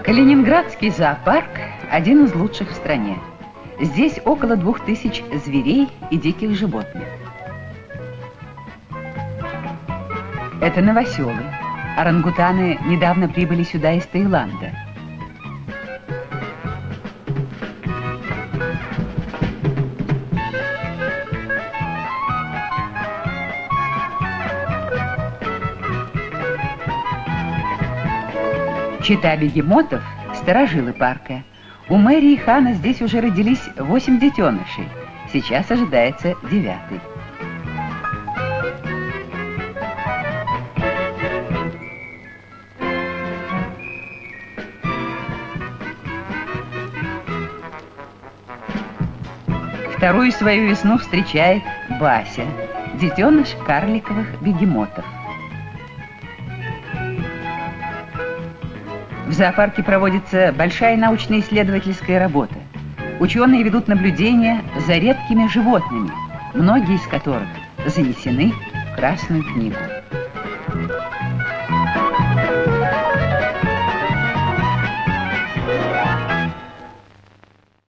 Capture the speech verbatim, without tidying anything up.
Калининградский зоопарк – один из лучших в стране. Здесь около двух тысяч зверей и диких животных. Это новоселы. Орангутаны недавно прибыли сюда из Таиланда. Чета бегемотов – старожилы парка. У Мэри и Хана здесь уже родились восемь детенышей. Сейчас ожидается девятый. Вторую свою весну встречает Бася, детеныш карликовых бегемотов. В зоопарке проводится большая научно-исследовательская работа. Ученые ведут наблюдения за редкими животными, многие из которых занесены в Красную книгу.